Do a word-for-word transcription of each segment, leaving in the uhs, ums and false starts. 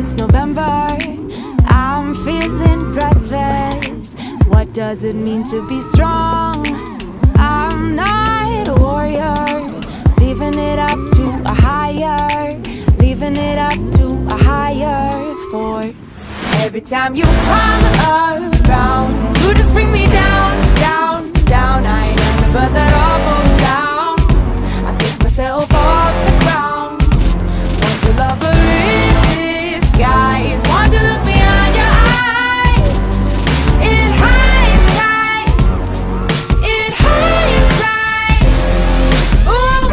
since November. I'm feeling breathless. What does it mean to be strong? I'm not a warrior, leaving it up to a higher, leaving it up to a higher force. Every time you come around, you just bring me down, down, down. I remember that awful sound. I pick myself off the ground. Want to love her in disguise, want to look behind your eyes. In hindsight, in hindsight, ooh.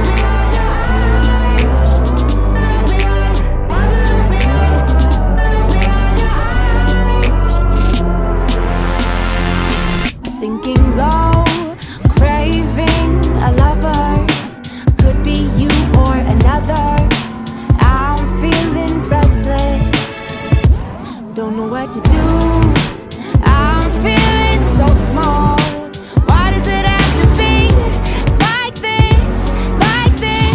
Sinking low, craving a lover. Could be you or another. I'm feeling restless, don't know what to do. I'm feeling so small. Why does it have to be like this, like this?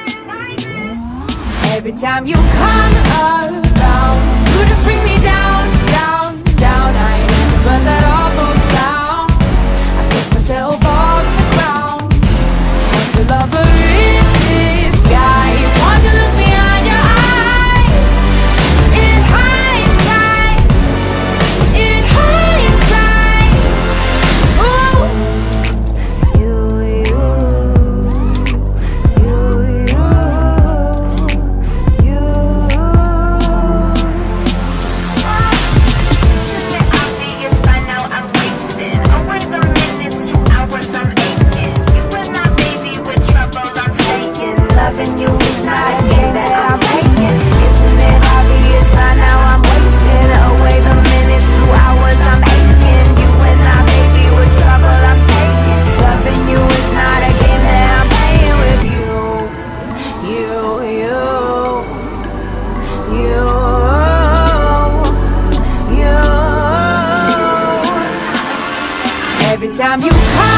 Every time you come around, you just bring me down, down, down. I remember that awful sound. I pick myself off the ground. Want to love her in disguise, want to look behind your eyes. In hindsight, in hindsight, ooh. You, you, you, you, you. Obvious by now I'm wasted away the minutes, two hours I'm aching. You and my baby with trouble I'm taking. Loving you is not a game that I'm playing. Isn't it obvious by now I'm wasting away the minutes, two hours I'm aching. You and my baby with trouble I'm taking. Loving you is not a game that I'm playing with you. You, you, you, you. Every time you come